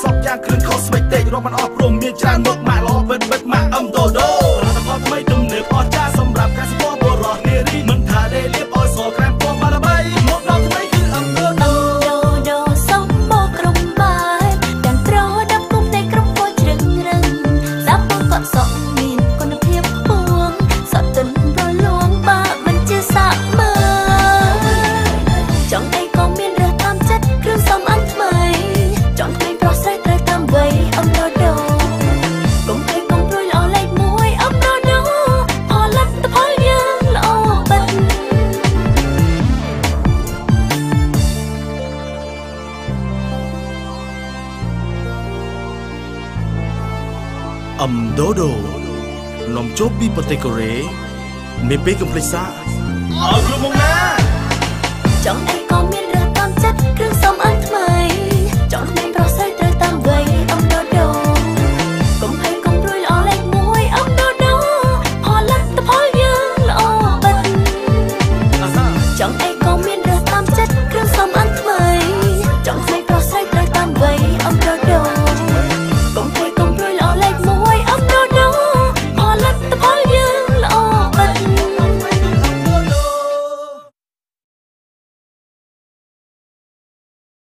บយ៉ាងគ្រឿងខុសស្បែកតេករាប់មិនអស់ព្រមមានច្រើនមុខម៉ាក់ល្អបិទម៉ាក់ដូដូតែគាត់ថ្មីទំនើបអស្ចារ្យសម្រាប់ការស្គាល់បុរសនារីមិនថាលេលៀបអោយសក្រែមពណ៌បារបីមកដល់ថ្មីគឺដូដូសំបោក្រុមបាយទាំងប្រដាប់គុំតែក្រុមពោជ្រឹងរឹងសាប់បងក៏សក់មានគុណភាពខ្ពស់សក់ទិនប្រលួងបាក់មិនជាសាក់មើចង់តែក៏មានរើសតាមចិត្តគ្រឿងសំអាងថ្មីចង់តែប្រុសស្រីត្រូវតាមវ័យអំណដូកុំឲ្យកុំព្រួយល្អលេខ1អំណដូផលិតផលយើងល្អបិទអំដូដូនំជប់ពីប្រទេសកូរ៉េមានពេលកំភ្លេចសាអើគ្រប់មកណាចង់